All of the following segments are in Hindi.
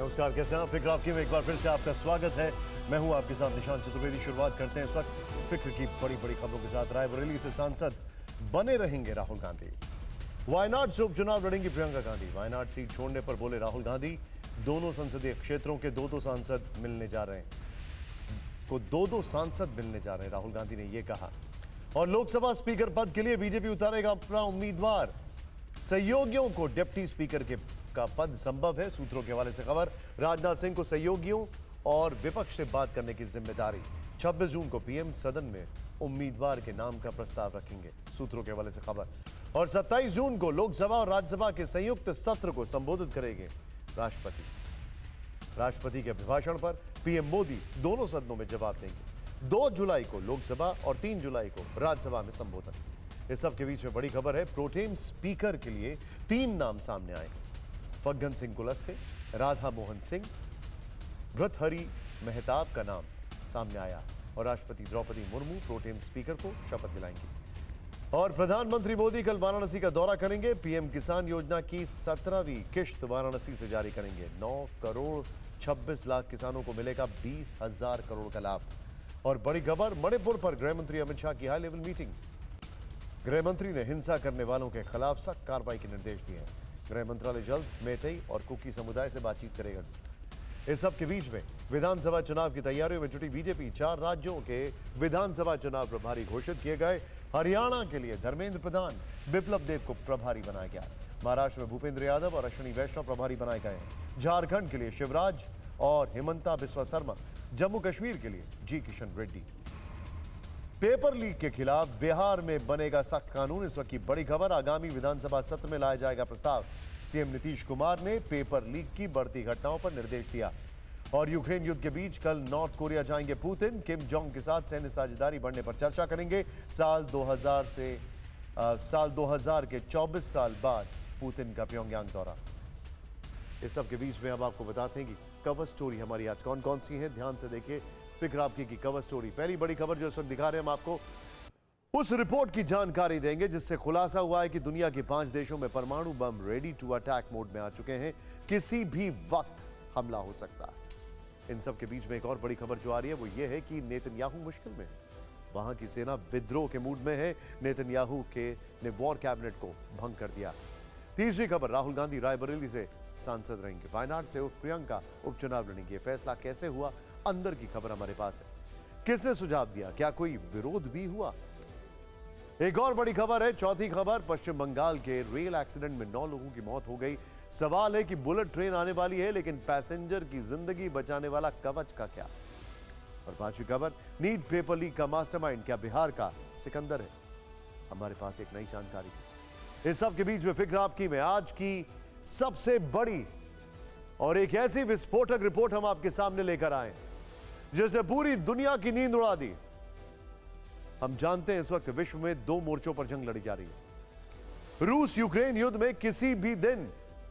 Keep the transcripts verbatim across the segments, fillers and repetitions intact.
नमस्कार, कैसे हैं आप? फिक्र आपकी में एक बार फिर से आपका स्वागत है। मैं हूं आपके साथ निशांत चतुर्वेदी। शुरुआत करते हैं इस वक्त फिक्र की बड़ी बड़ी खबरों के साथ। रायबरेली से सांसद बने रहेंगे राहुल गांधी। वायनाड से उपचुनाव लड़ेंगी प्रियंका गांधी। वायनाड सीट छोड़ने पर बोले राहुल गांधी, दोनों संसदीय क्षेत्रों के दो दो सांसद मिलने जा रहे हैं को दो दो सांसद मिलने जा रहे हैं, राहुल गांधी ने यह कहा। और लोकसभा स्पीकर पद के लिए बीजेपी उतारेगा अपना उम्मीदवार। सहयोगियों को डिप्टी स्पीकर के का पद संभव है, सूत्रों के हवाले से खबर। राजनाथ सिंह को सहयोगियों और विपक्ष से बात करने की जिम्मेदारी। छब्बीस जून को पीएम सदन में उम्मीदवार के नाम का प्रस्ताव रखेंगे, सूत्रों के हवाले से खबर। और सत्ताईस जून को लोकसभा और राज्यसभा के संयुक्त सत्र को संबोधित करेंगे राष्ट्रपति। राष्ट्रपति के अभिभाषण पर पीएम मोदी दोनों सदनों में जवाब देंगे। दो जुलाई को लोकसभा और तीन जुलाई को राज्यसभा में संबोधन। इस सब के बीच में बड़ी खबर है, प्रोटेम स्पीकर के लिए तीन नाम सामने आए। फग्गन सिंह कुलस्ते, राधा मोहन सिंह, भृतहरि मेहताब का नाम सामने आया और राष्ट्रपति द्रौपदी मुर्मू प्रोटेम स्पीकर को शपथ दिलाएंगी। और प्रधानमंत्री मोदी कल वाराणसी का दौरा करेंगे। पीएम किसान योजना की सत्रहवीं किश्त वाराणसी से जारी करेंगे। नौ करोड़ छब्बीस लाख किसानों को मिलेगा बीस हजार करोड़ का लाभ। और बड़ी खबर, मणिपुर पर गृह मंत्री अमित शाह की हाई लेवल मीटिंग। गृह मंत्री ने हिंसा करने वालों के खिलाफ सख्त कार्रवाई के निर्देश दिए हैं। गृह मंत्रालय जल्द मैतेई और कुकी समुदाय से बातचीत करेगा। इस सब के बीच में विधानसभा चुनाव की तैयारियों में जुटी बीजेपी। चार राज्यों के विधानसभा चुनाव प्रभारी घोषित किए गए। हरियाणा के लिए धर्मेंद्र प्रधान, बिप्लब देव को प्रभारी बनाया गया। महाराष्ट्र में भूपेंद्र यादव और अश्विनी वैष्णव प्रभारी बनाए गए हैं। झारखंड के लिए शिवराज और हिमंता बिस्वा शर्मा, जम्मू कश्मीर के लिए G Kishan Reddy. Paper leak के खिलाफ बिहार में बनेगा सख्त कानून। इस वक्त की बड़ी खबर, आगामी विधानसभा सत्र में लाया जाएगा प्रस्ताव। सीएम नीतीश कुमार ने पेपर लीक की बढ़ती घटनाओं पर निर्देश दिया। और यूक्रेन युद्ध के बीच कल नॉर्थ कोरिया जाएंगे पुतिन। किम जोंग के साथ सैन्य साझेदारी बढ़ने पर चर्चा करेंगे। साल दो हज़ार से आ, साल दो हज़ार के चौबीस साल बाद पुतिन का प्योंगयांग दौरा। इस सब के बीच में अब आपको बताते हैं कि कवर स्टोरी हमारी आज कौन कौन सी है। ध्यान से देखिए फिक्र आपकी की कवर स्टोरी। पहली बड़ी खबर जो इस वक्त दिखा रहे हैं हम आपको, उस रिपोर्ट की जानकारी देंगे जिससे खुलासा हुआ है कि दुनिया के पांच देशों में परमाणु bomb ready to attack mode में आ चुके हैं। किसी भी वक्त हमला हो सकता है। इन सब के बीच में एक और बड़ी खबर जो आ रही है वो ये है कि नेतन्याहू मुश्किल में है। वहां की सेना विद्रोह के मूड में है। नेतन्याहू के ने वॉर कैबिनेट को भंग कर दिया। तीसरी खबर, राहुल गांधी रायबरेली से सांसद रहेंगे। वायनाड से प्रियंका उपचुनाव लड़ेंगे। फैसला कैसे हुआ, अंदर की खबर हमारे पास है। किसने सुझाव दिया, क्या कोई विरोध भी हुआ? एक और बड़ी खबर है, चौथी खबर, पश्चिम बंगाल के रेल एक्सीडेंट में नौ लोगों की मौत हो गई। सवाल है कि बुलेट ट्रेन आने वाली है लेकिन पैसेंजर की जिंदगी बचाने वाला कवच का क्या? और पांचवी खबर, नीट पेपर लीक का मास्टरमाइंड क्या बिहार का सिकंदर है? हमारे पास एक नई जानकारी है। इस सब के बीच में फिक्र आपकी में आज की सबसे बड़ी और एक ऐसी विस्फोटक रिपोर्ट हम आपके सामने लेकर आए जिसने पूरी दुनिया की नींद उड़ा दी। हम जानते हैं इस वक्त विश्व में दो मोर्चों पर जंग लड़ी जा रही है। रूस यूक्रेन युद्ध में किसी भी दिन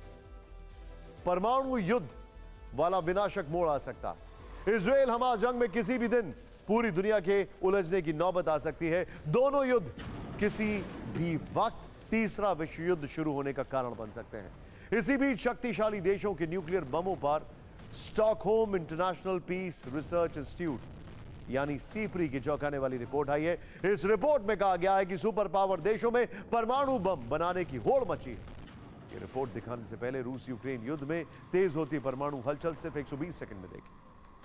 परमाणु युद्ध वाला विनाशक मोड़ आ सकता है। इजराइल हमास जंग में किसी भी दिन पूरी दुनिया के उलझने की नौबत आ सकती है। दोनों युद्ध किसी भी वक्त तीसरा विश्व युद्ध शुरू होने का कारण बन सकते हैं। इसी बीच शक्तिशाली देशों के न्यूक्लियर बमों पर Stockholm International Peace Research Institute यानी सीपरी की चौंकाने वाली रिपोर्ट आई है। इस रिपोर्ट में कहा गया है कि सुपर पावर देशों में परमाणु बम बनाने की होड़ मची है। ये रिपोर्ट दिखाने से पहले रूस यूक्रेन युद्ध में तेज होती परमाणु हलचल सिर्फ एक सौ बीस सेकंड में देखें।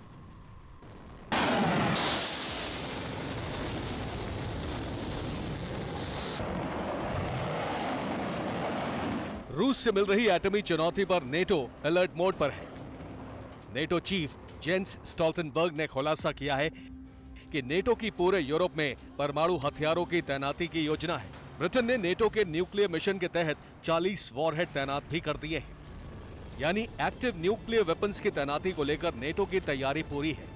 रूस से मिल रही एटमी चुनौती पर नेटो अलर्ट मोड पर है। नेटो चीफ जेंस स्टोल्टनबर्ग ने खुलासा किया है कि नेटो की पूरे यूरोप में परमाणु हथियारों की तैनाती की योजना है। ब्रिटेन ने नेटो के न्यूक्लियर मिशन के तहत चालीस वॉरहेड तैनात भी कर दिए हैं। यानी एक्टिव न्यूक्लियर वेपन्स की तैनाती को लेकर नेटो की तैयारी पूरी है।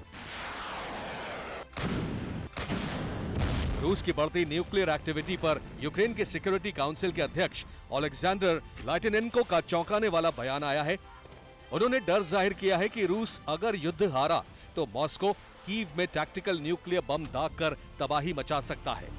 रूस की बढ़ती न्यूक्लियर एक्टिविटी पर यूक्रेन के सिक्योरिटी काउंसिल के अध्यक्ष ओलेक्जेंडर लाइटिनेंको का चौंकाने वाला बयान आया है। उन्होंने डर जाहिर किया है कि रूस अगर युद्ध हारा तो मॉस्को कीव में टैक्टिकल न्यूक्लियर बम दागकर तबाही मचा सकता है।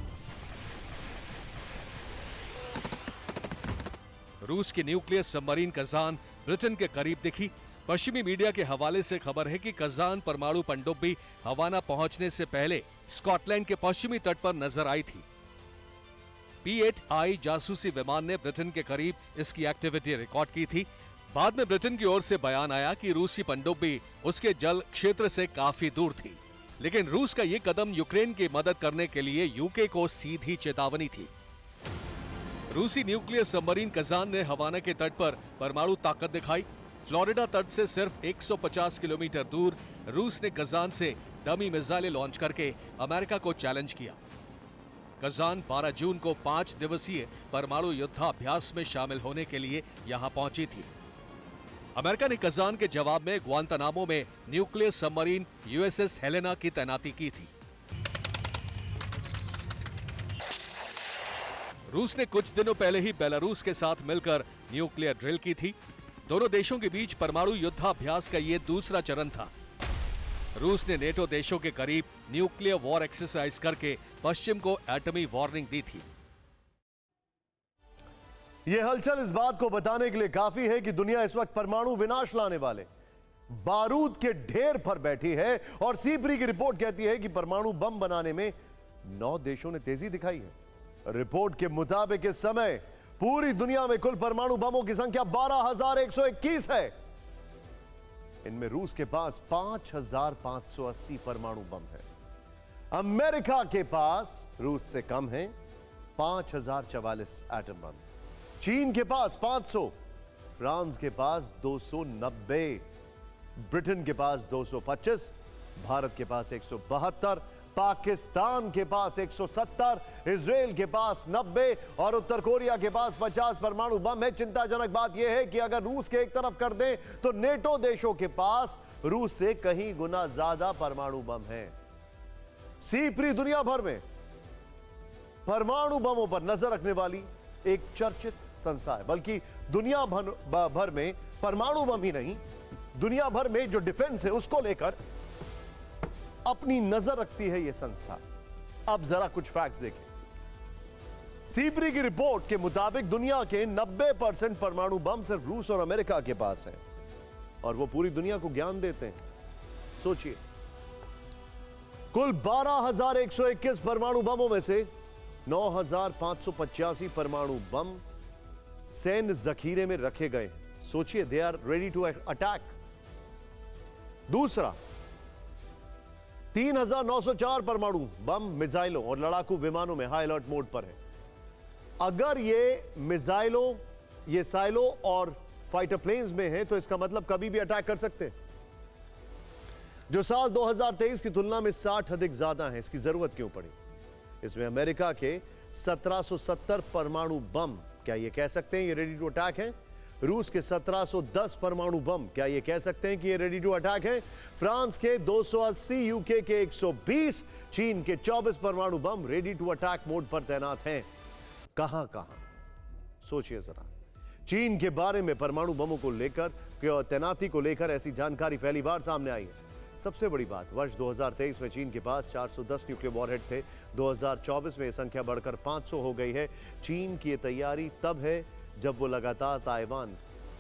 रूस की न्यूक्लियर सबमरीन कजान ब्रिटेन के करीब दिखी पश्चिमी मीडिया के हवाले से खबर है कि कजान परमाणु पनडुब्बी हवाना पहुंचने से पहले स्कॉटलैंड के पश्चिमी तट पर नजर आई थी। पी एट आई जासूसी विमान ने ब्रिटेन के करीब इसकी एक्टिविटी रिकॉर्ड की थी। बाद में ब्रिटेन की ओर से बयान आया कि रूसी पनडुब्बी उसके जल क्षेत्र से काफी दूर थी, लेकिन रूस का यह कदम यूक्रेन की मदद करने के लिए यूके को सीधी चेतावनी थी। रूसी न्यूक्लियर सबमरीन कजान ने हवाना के तट पर परमाणु ताकत दिखाई। फ्लोरिडा तट से सिर्फ एक सौ पचास किलोमीटर दूर रूस ने कजान से डमी मिसाइलें लॉन्च करके अमेरिका को चैलेंज किया। कजान बारह जून को पांच दिवसीय परमाणु युद्धाभ्यास में शामिल होने के लिए यहां पहुंची थी। अमेरिका ने कजान के जवाब में ग्वांतानामो में न्यूक्लियर सबमरीन यूएसएस हेलेना की तैनाती की थी। रूस ने कुछ दिनों पहले ही बेलारूस के साथ मिलकर न्यूक्लियर ड्रिल की थी। दोनों देशों के बीच परमाणु युद्धाभ्यास का यह दूसरा चरण था। रूस ने नेटो देशों के करीब न्यूक्लियर वॉर एक्सरसाइज करके पश्चिम को एटमी वार्निंग दी थी। यह हलचल इस बात को बताने के लिए काफी है कि दुनिया इस वक्त परमाणु विनाश लाने वाले बारूद के ढेर पर बैठी है और सीपरी की रिपोर्ट कहती है कि परमाणु बम बनाने में नौ देशों ने तेजी दिखाई है। रिपोर्ट के मुताबिक इस समय पूरी दुनिया में कुल परमाणु बमों की संख्या बारह हजार एक सौ इक्कीस है। इनमें रूस के पास पांच हजार पांच सौ अस्सी परमाणु बम है। अमेरिका के पास रूस से कम है पांच हजार चवालीस एटम बम। चीन के पास पांच सौ, फ्रांस के पास दो सौ नब्बे, ब्रिटेन के पास दो सौ पच्चीस, भारत के पास एक सौ बहत्तर, पाकिस्तान के पास एक सौ सत्तर, इजराइल के पास नब्बे और उत्तर कोरिया के पास पचास परमाणु बम है। चिंताजनक बात यह है कि अगर रूस के एक तरफ कर दें तो नेटो देशों के पास रूस से कहीं गुना ज्यादा परमाणु बम है। सीपरी दुनिया भर में परमाणु बमों पर नजर रखने वाली एक चर्चित संस्था है, बल्कि दुनिया भर, भर में परमाणु बम ही नहीं, दुनिया भर में जो डिफेंस है उसको लेकर अपनी नजर रखती है यह संस्था। अब जरा कुछ फैक्ट्स देखें। सीपरी की रिपोर्ट के मुताबिक दुनिया के नब्बे परसेंट परमाणु बम सिर्फ रूस और अमेरिका के पास है और वो पूरी दुनिया को ज्ञान देते हैं। सोचिए, कुल बारह हजार एक सौ इक्कीस परमाणु बमों में से नौ हजार पांच सौ पचासी परमाणु बम सैन्य जखीरे में रखे गए। सोचिए, they are ready to attack. दूसरा, तीन हजार नौ सौ चार परमाणु बम मिसाइलों और लड़ाकू विमानों में हाई अलर्ट मोड पर है। अगर ये मिसाइलों, ये साइलो और फाइटर प्लेन्स में है तो इसका मतलब कभी भी अटैक कर सकते हैं, जो साल दो हजार तेईस की तुलना में साठ अधिक ज्यादा है। इसकी जरूरत क्यों पड़ी? इसमें अमेरिका के सत्रह सौ सत्तर परमाणु बम, क्या ये कह सकते हैं ये रेडी टू अटैक है? रूस के सत्रह सौ दस परमाणु बम, क्या ये कह सकते हैं कि ये रेडी टू अटैक है? फ्रांस के दो सौ अस्सी, यूके के एक सौ बीस, चीन के चौबीस परमाणु bomb ready to attack mode पर तैनात हैं। कहां कहां? सोचिए जरा। चीन के बारे में परमाणु बमों को लेकर, तैनाती को लेकर ऐसी जानकारी पहली बार सामने आई है। सबसे बड़ी बात, वर्ष दो हजार तेईस में चीन के पास चार सौ दस न्यूक्लियर वॉरहेड थे। दो हजार चौबीस में यह संख्या बढ़कर पांच सौ हो गई है। चीन की यह तैयारी तब है जब वो लगातार ताइवान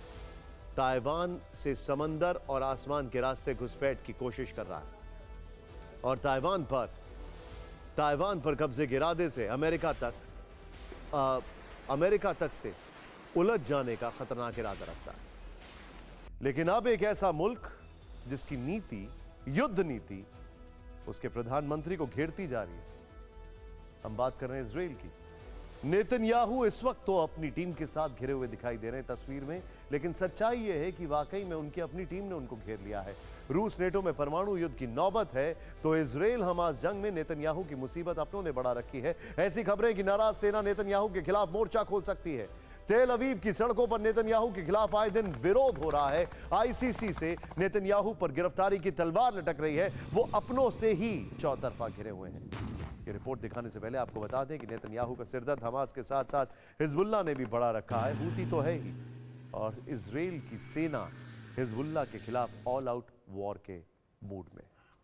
ताइवान से समंदर और आसमान के रास्ते घुसपैठ की कोशिश कर रहा है और ताइवान पर ताइवान पर कब्जे के इरादे से अमेरिका तक आ, अमेरिका तक से उलझ जाने का खतरनाक इरादा रखता है। लेकिन अब एक ऐसा मुल्क जिसकी नीति, युद्ध नीति, उसके प्रधानमंत्री को घेरती जा रही है। हम बात कर रहे हैं इजराइल की। नेतन्याहू इस वक्त तो अपनी टीम के साथ घिरे हुए दिखाई दे रहे हैं तस्वीर में, लेकिन सच्चाई यह है कि वाकई में उनकी अपनी टीम ने उनको घेर लिया है। रूस नेटो में परमाणु युद्ध की नौबत है तो इजराइल हमास जंग में नेतन्याहू की मुसीबत अपनों ने बढ़ा रखी है। ऐसी खबरें कि नाराज सेना नेतन्याहू के खिलाफ मोर्चा खोल सकती है। तेल अवीव की सड़कों पर नेतन्याहू के खिलाफ आए दिन विरोध हो रहा है। आईसीसी से नेतन्याहू पर गिरफ्तारी की तलवार लटक रही है। वो अपनों से ही चौतरफा घिरे हुए हैं। ये रिपोर्ट दिखाने से पहले आपको बता दें कि नेतन्याहू का सिरदर्द हमास के साथ साथ हिजबुल्लाह ने भी बढ़ा रखा है। हूती तो है ही, और इजराइल की सेना हिजबुल्लाह के खिलाफ ऑल आउट वॉर के मूड में।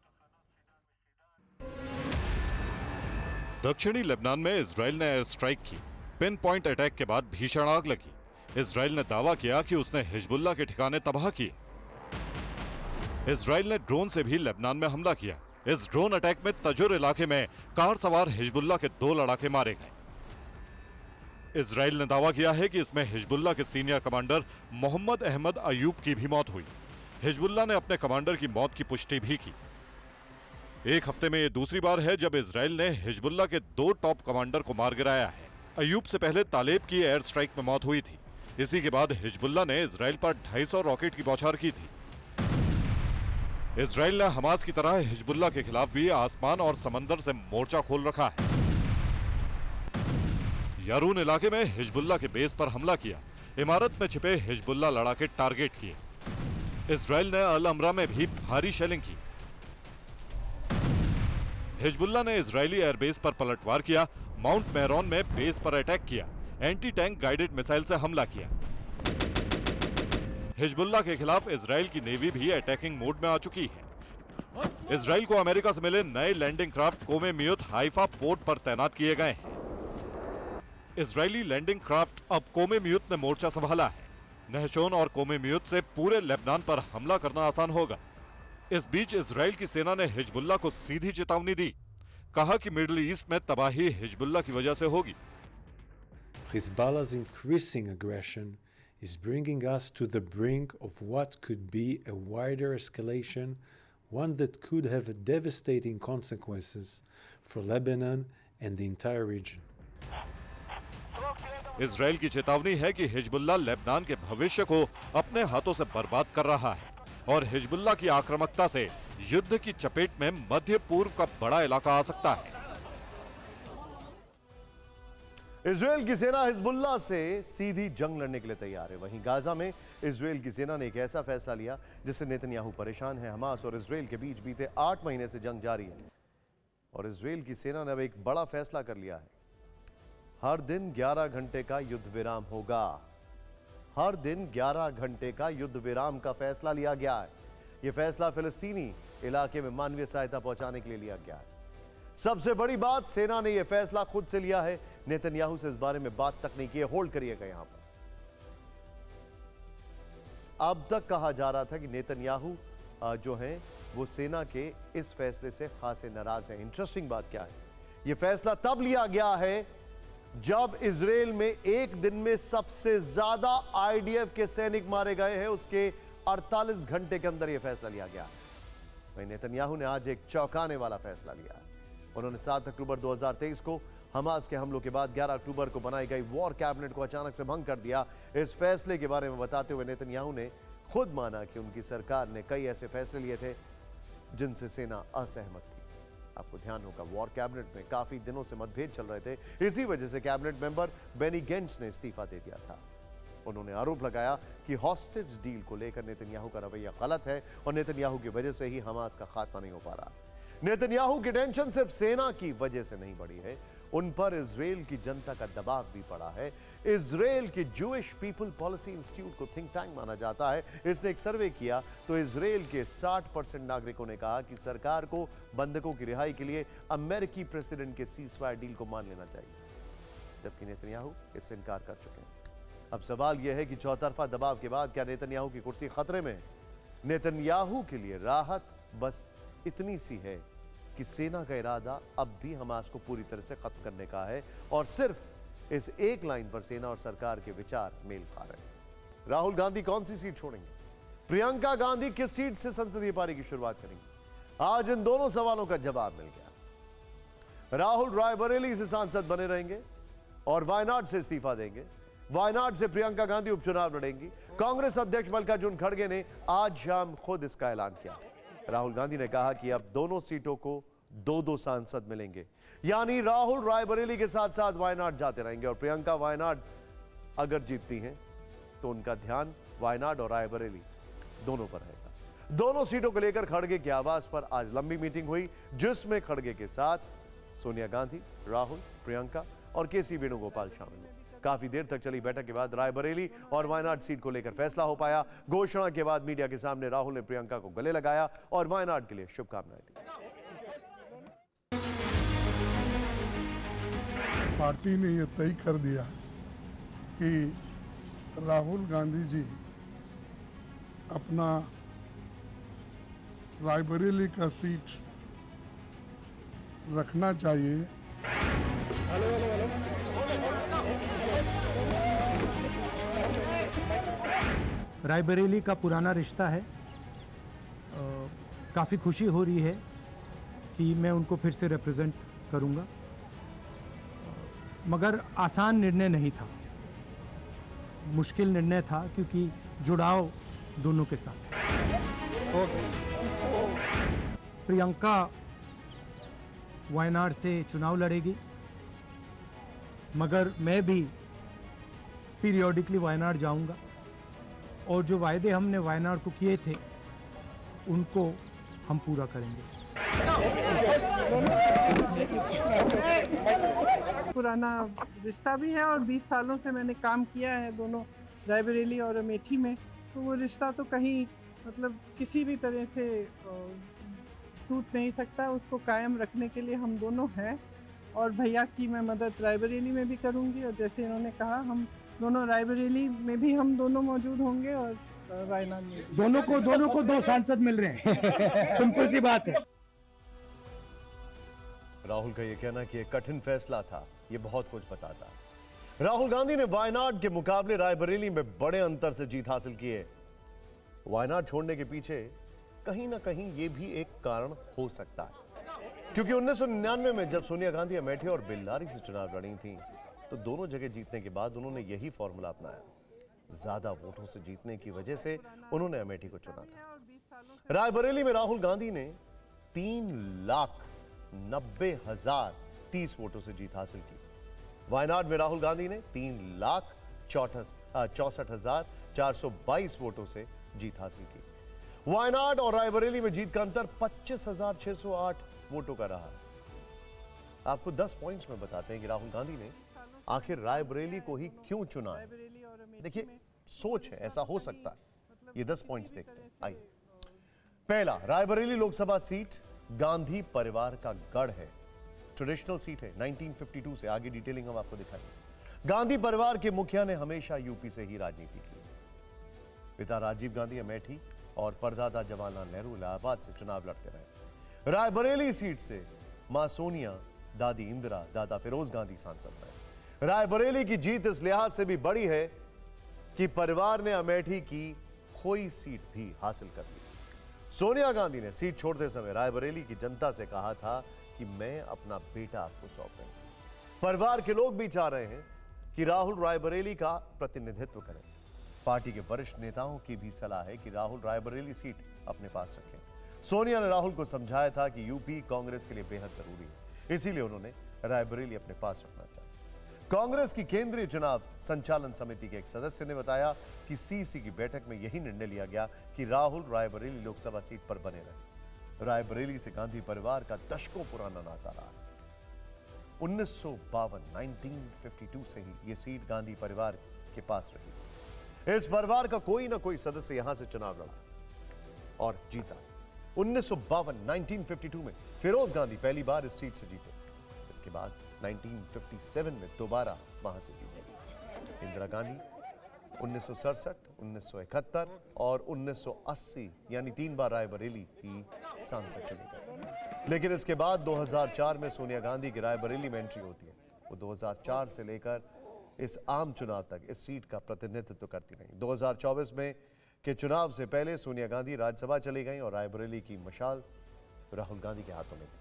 दक्षिणी लेबनान में इजराइल ने एयर स्ट्राइक की। पिन पॉइंट अटैक के बाद भीषण आग लगी। इजराइल ने दावा किया कि उसने हिजबुल्लाह के ठिकाने तबाह किए। इसराइल ने ड्रोन से भी लेबनान में हमला किया। इस ड्रोन अटैक में तजुर इलाके में कार सवार हिजबुल्लाह के दो लड़ाके मारे गए। इसराइल ने दावा किया है कि इसमें हिजबुल्लाह के senior commander Mohammad Ahmad Ayub की भी मौत हुई। हिजबुल्लाह ने अपने कमांडर की मौत की पुष्टि भी की। एक हफ्ते में यह दूसरी बार है जब इसराइल ने हिजबुल्लाह के दो टॉप कमांडर को मार गिराया है। अयूब से पहले तालेब की एयर स्ट्राइक में मौत हुई थी। इसी के बाद हिजबुल्लाह ने इसराइल पर ढाई सौ रॉकेट की बौछार की थी। इसराइल ने हमास की तरह हिजबुल्लाह के खिलाफ भी आसमान और समंदर से मोर्चा खोल रखा है। यारून इलाके में हिजबुल्लाह के बेस पर हमला किया। इमारत में छिपे हिजबुल्लाह लड़ाके टारगेट किए। इसराइल ने अल अमरा में भी भारी शेलिंग की। हिजबुल्लाह ने इजरायली एयरबेस पर पलटवार किया। माउंट मेरोन में बेस पर अटैक किया। एंटी टैंक गाइडेड मिसाइल से हमला किया। हिजबुल्लाह के खिलाफ इजराइल की नेवी भी अटैकिंग मोड में आ चुकी है। इजराइल को अमेरिका से मिले नए लैंडिंग क्राफ्ट कोमे मियुत हाइफा पोर्ट पर तैनात किए गए हैं। इजरायली लैंडिंग क्राफ्ट अब कोमे मियुत ने मोर्चा संभाला है। नहशोन और कोमे मियुत से पूरे लेबनान पर हमला करना आसान होगा। इस बीच इजराइल की सेना ने हिजबुल्लाह को सीधी चेतावनी दी। कहा कि मिडिल ईस्ट में तबाही हिजबुल्लाह की वजह से होगी। Hezbollah's increasing aggression is bringing us to the brink of what could be a wider escalation, one that could have devastating consequences for Lebanon and the entire region. Israel की चेतावनी है कि हिजबुल्लाह लेबनान के भविष्य को अपने हाथों से बर्बाद कर रहा है और हिजबुल्लाह की आक्रामकता से युद्ध की चपेट में मध्य पूर्व का बड़ा इलाका आ सकता है। इजराइल की सेना हिजबुल्लाह से सीधी जंग लड़ने के लिए तैयार है। वहीं गाजा में इजराइल की सेना ने एक ऐसा फैसला लिया जिससे नेतन्याहू परेशान है। हमास और इजराइल के बीच बीते आठ महीने से जंग जारी है और इजराइल की सेना ने अब एक बड़ा फैसला कर लिया है। हर दिन ग्यारह घंटे का युद्ध विराम होगा। हर दिन ग्यारह घंटे का युद्ध विराम का फैसला लिया गया है। यह फैसला फिलिस्तीनी इलाके में मानवीय सहायता पहुंचाने के लिए लिया गया है। सबसे बड़ी बात, सेना ने यह फैसला खुद से लिया है। नेतन्याहू से इस बारे में बात तक नहीं की है। होल्ड करिएगा यहां पर। अब तक कहा जा रहा था कि नेतन्याहू जो है वो सेना के इस फैसले से खासे नाराज हैं। इंटरेस्टिंग बात क्या है, यह फैसला तब लिया गया है जब इजराइल में एक दिन में सबसे ज्यादा आईडीएफ के सैनिक मारे गए हैं। उसके अड़तालीस घंटे के अंदर यह फैसला लिया गया। वहीं नेतन्याहू ने आज एक चौंकाने वाला फैसला लिया है। उन्होंने सात अक्टूबर दो हज़ार तेईस को हमास के हमलों के बाद ग्यारह अक्टूबर को बनाई गई वॉर कैबिनेट को अचानक से भंग कर दिया। इस फैसले के बारे में बताते हुए नेतन्याहू ने खुद माना कि उनकी सरकार ने कई ऐसे फैसले लिए थे जिनसे सेना असहमत थी। आपको ध्यान होगा, वॉर कैबिनेट में काफी दिनों से मतभेद चल रहे थे। इसी वजह से कैबिनेट मेंबर बेनी गेंट्स ने इस्तीफा दे दिया था। उन्होंने आरोप लगाया कि हॉस्टेज डील को लेकर नेतन्याहू का रवैया गलत है और नेतन्याहू की वजह से ही हमास का खात्मा नहीं हो पा रहा। नेतन्याहू की टेंशन सिर्फ सेना की वजह से नहीं बढ़ी है, उन पर इजराइल की जनता का दबाव भी पड़ा है। इजराइल की जूइश पीपल पॉलिसी इंस्टीट्यूट को थिंक टैंक माना जाता है। इसने एक सर्वे किया तो इजराइल के साठ परसेंट नागरिकों ने कहा कि सरकार को बंधकों की रिहाई के लिए अमेरिकी प्रेसिडेंट के सीजफायर डील को मान लेना चाहिए, जबकि नेतन्याहू इससे इनकार कर चुके हैं। अब सवाल यह है कि चौतरफा दबाव के बाद क्या नेतन्याहू की कुर्सी खतरे में है? नेतन्याहू के लिए राहत बस इतनी सी है कि सेना का इरादा अब भी हमास को पूरी तरह से खत्म करने का है और सिर्फ इस एक लाइन पर सेना और सरकार के विचार मेल खा रहे हैं। राहुल गांधी कौन सी सीट छोड़ेंगे? प्रियंका गांधी किस सीट से संसदीय पारी की शुरुआत करेंगी? आज इन दोनों सवालों का जवाब मिल गया। राहुल रायबरेली से सांसद बने रहेंगे और वायनाड से इस्तीफा देंगे। वायनाड से प्रियंका गांधी उपचुनाव लड़ेंगी। कांग्रेस अध्यक्ष मल्लिकार्जुन खड़गे ने आज शाम खुद इसका ऐलान किया। राहुल गांधी ने कहा कि अब दोनों सीटों को दो दो सांसद मिलेंगे, यानी राहुल रायबरेली के साथ साथ वायनाड जाते रहेंगे और प्रियंका वायनाड अगर जीतती हैं तो उनका ध्यान वायनाड और रायबरेली दोनों पर रहेगा। दोनों सीटों को लेकर खड़गे के आवास पर आज लंबी मीटिंग हुई, जिसमें खड़गे के साथ सोनिया गांधी, राहुल, प्रियंका और के सी वेणुगोपाल शामिल हुए। काफी देर तक चली बैठक के बाद रायबरेली और वायनाड सीट को लेकर फैसला हो पाया। घोषणा के बाद मीडिया के सामने राहुल ने प्रियंका को गले लगाया और वायनाड के लिए शुभकामनाएं दी। पार्टी ने यह तय कर दिया कि राहुल गांधी जी अपना रायबरेली का सीट रखना चाहिए। रायबरेली का पुराना रिश्ता है। काफ़ी खुशी हो रही है कि मैं उनको फिर से रिप्रेजेंट करूंगा, मगर आसान निर्णय नहीं था, मुश्किल निर्णय था क्योंकि जुड़ाव दोनों के साथ। प्रियंका वायनाड से चुनाव लड़ेगी, मगर मैं भी पीरियोडिकली वायनाड जाऊंगा और जो वायदे हमने वायनाड को किए थे उनको हम पूरा करेंगे। पुराना रिश्ता भी है और बीस सालों से मैंने काम किया है दोनों रायबरेली और अमेठी में, तो वो रिश्ता तो कहीं मतलब किसी भी तरह से टूट नहीं सकता। उसको कायम रखने के लिए हम दोनों हैं और भैया की मैं मदद रायबरेली में भी करूंगी और जैसे इन्होंने कहा हम दोनों रायबरेली में भी हम दोनों मौजूद होंगे और वायनाड में दोनों को दोनों को दो सांसद मिल रहे हैं। सिंपल सी बात है। राहुल का यह कहना कि यह कठिन फैसला था, यह बहुत कुछ बताता। राहुल गांधी ने वायनाड के मुकाबले रायबरेली में बड़े अंतर से जीत हासिल की है। वायनाड छोड़ने के पीछे कहीं ना कहीं यह भी एक कारण हो सकता है, क्योंकि उन्नीस सौ निन्यानवे में जब सोनिया गांधी अमेठी और बेल्लारी से चुनाव लड़ी थी तो दोनों जगह जीतने के बाद उन्होंने यही फॉर्मूला अपनाया। ज्यादा वोटों से जीतने की वजह से उन्होंने अमेठी को चुना था। रायबरेली में राहुल गांधी ने तीन लाख नब्बे हजार तीस वोटों से जीत हासिल की। वायनाड में राहुल गांधी ने तीन लाख चौसठ हजार चार सौ बाईस वोटों से जीत हासिल की। वायनाड और रायबरेली में जीत का अंतर पच्चीस हजार छह सौ आठ वोटों का रहा। आपको दस पॉइंट्स में बताते हैं कि राहुल गांधी ने आखिर रायबरेली को ही क्यों चुना है। देखिए, सोच है, ऐसा हो सकता है। ये दस पॉइंट्स देखते हैं, आइए। पहला, रायबरेली लोकसभा सीट गांधी परिवार का गढ़ है, ट्रेडिशनल सीट है। उन्नीस सौ बावन से आगे डिटेलिंग हम आपको दिखाएंगे। गांधी परिवार के मुखिया ने हमेशा यूपी से ही राजनीति की। पिता राजीव गांधी अमेठी और परदादा जवाहरलाल नेहरू इलाहाबाद से चुनाव लड़ते रहे। रायबरेली सीट से मां सोनिया, दादी इंदिरा, दादा फिरोज गांधी सांसद रहे। रायबरेली की जीत इस लिहाज से भी बड़ी है कि परिवार ने अमेठी की खोई सीट भी हासिल कर ली। सोनिया गांधी ने सीट छोड़ते समय रायबरेली की जनता से कहा था कि मैं अपना बेटा आपको सौंप रही हूं। परिवार के लोग भी चाह रहे हैं कि राहुल रायबरेली का प्रतिनिधित्व करें। पार्टी के वरिष्ठ नेताओं की भी सलाह है कि राहुल रायबरेली सीट अपने पास रखें। सोनिया ने राहुल को समझाया था कि यूपी कांग्रेस के लिए बेहद जरूरी है, इसीलिए उन्होंने रायबरेली अपने पास रखना चाहा। कांग्रेस की केंद्रीय चुनाव संचालन समिति के एक सदस्य ने बताया कि सीसी की बैठक में यही निर्णय लिया गया कि राहुल रायबरेली लोकसभा सीट पर बने रहे। रायबरेली से गांधी परिवार का दशकों पुराना नाता रहा। उन्नीस सौ बावन से ही यह सीट गांधी परिवार के पास रही। इस परिवार का कोई ना कोई सदस्य यहां से चुनाव लड़ा और जीता। उन्नीस सौ बावन में फिरोज गांधी पहली बार इस सीट से जीते। इसके बाद उन्नीस सौ सत्तावन में दोबारा वहां से जीते। इंदिरा गांधी उन्नीस सौ सड़सठ, उन्नीस सौ इकहत्तर और उन्नीस सौ अस्सी यानी तीन बार रायबरेली की सांसद चुनी गई। लेकिन इसके बाद दो हज़ार चार में सोनिया गांधी की रायबरेली में एंट्री होती है। वो दो हज़ार चार से लेकर इस आम चुनाव तक इस सीट का प्रतिनिधित्व करती रही। दो हज़ार चौबीस में के चुनाव से पहले सोनिया गांधी राज्यसभा चली गई और रायबरेली की मशाल राहुल गांधी के हाथों में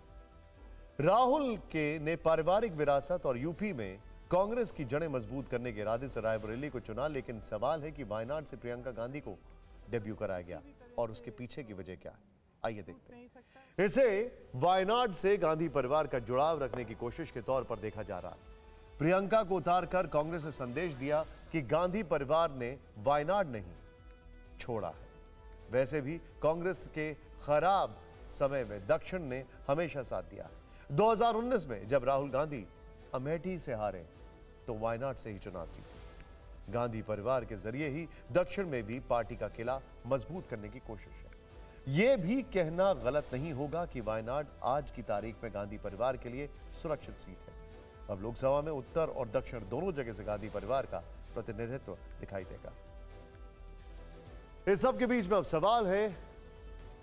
थी। राहुल के ने पारिवारिक विरासत और यूपी में कांग्रेस की जड़ें मजबूत करने के इरादे से रायबरेली को चुना, लेकिन सवाल है कि वायनाड से प्रियंका गांधी को डेब्यू कराया गया और उसके पीछे की वजह क्या है, आइए देखते हैं। इसे वायनाड से गांधी परिवार का जुड़ाव रखने की कोशिश के तौर पर देखा जा रहा है। प्रियंका को उतारकर कांग्रेस ने संदेश दिया कि गांधी परिवार ने वायनाड नहीं छोड़ा है। वैसे भी कांग्रेस के खराब समय में दक्षिण ने हमेशा साथ दिया। दो हज़ार उन्नीस में जब राहुल गांधी अमेठी से हारे तो वायनाड से ही चुनाव जीते। गांधी परिवार के जरिए ही दक्षिण में भी पार्टी का किला मजबूत करने की कोशिश है। यह भी कहना गलत नहीं होगा कि वायनाड आज की तारीख में गांधी परिवार के लिए सुरक्षित सीट है। अब लोकसभा में उत्तर और दक्षिण दोनों जगह से गांधी परिवार का प्रतिनिधित्व दिखाई देगा। इस सब के बीच में अब सवाल है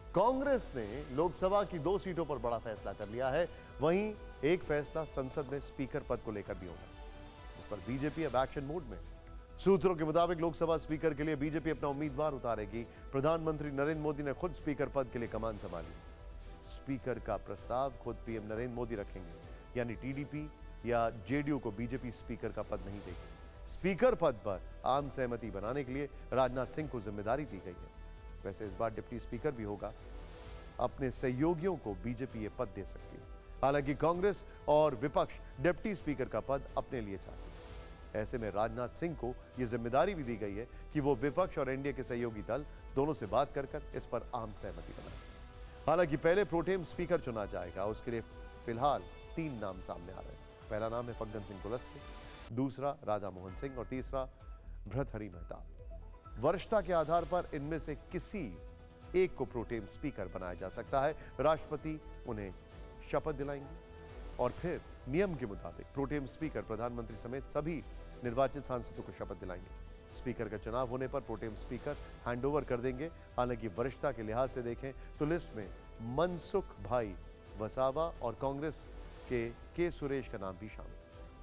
कांग्रेस ने लोकसभा की दो सीटों पर बड़ा फैसला कर लिया है, वहीं एक फैसला संसद में स्पीकर पद को लेकर भी होगा, जिस पर बीजेपी अब एक्शन मोड में। सूत्रों के मुताबिक लोकसभा स्पीकर के लिए बीजेपी अपना उम्मीदवार उतारेगी। प्रधानमंत्री नरेंद्र मोदी ने खुद स्पीकर पद के लिए कमान संभाली। स्पीकर का प्रस्ताव खुद पीएम नरेंद्र मोदी रखेंगे, यानी टीडीपी या जेडीयू को बीजेपी स्पीकर का पद नहीं देगी। स्पीकर पद पर आम सहमति बनाने के लिए राजनाथ सिंह को जिम्मेदारी दी गई है। वैसे इस बार डिप्टी स्पीकर भी होगा। अपने सहयोगियों को बीजेपी ये पद दे सकती है। हालांकि कांग्रेस और विपक्ष डिप्टी स्पीकर का पद अपने लिए चाहते हैं। ऐसे में राजनाथ सिंह को यह जिम्मेदारी भी दी गई है कि वो विपक्ष और एनडीए के सहयोगी दल दोनों से बात कर कर इस पर आम सहमति बनाए। हालांकि पहले प्रोटेम स्पीकर चुना जाएगा, उसके लिए फिलहाल तीन नाम सामने आ रहे हैं। पहला नाम है फग्गन सिंह कुलस्ते, दूसरा राधा मोहन सिंह और तीसरा भर्तृहरि मेहताब। वरिष्ठता के आधार पर इनमें से किसी एक को प्रोटेम स्पीकर बनाया जा सकता है। राष्ट्रपति उन्हें शपथ दिलाएंगे और फिर नियम के मुताबिक प्रोटेम स्पीकर प्रधानमंत्री समेत सभी निर्वाचित सांसदों को शपथ दिलाएंगे। स्पीकर का चुनाव होने पर प्रोटेम स्पीकर हैंडओवर कर देंगे। हालांकि वरिष्ठता के लिहाज से देखें तो लिस्ट में मनसुख भाई वसावा और कांग्रेस के के सुरेश का नाम भी शामिल।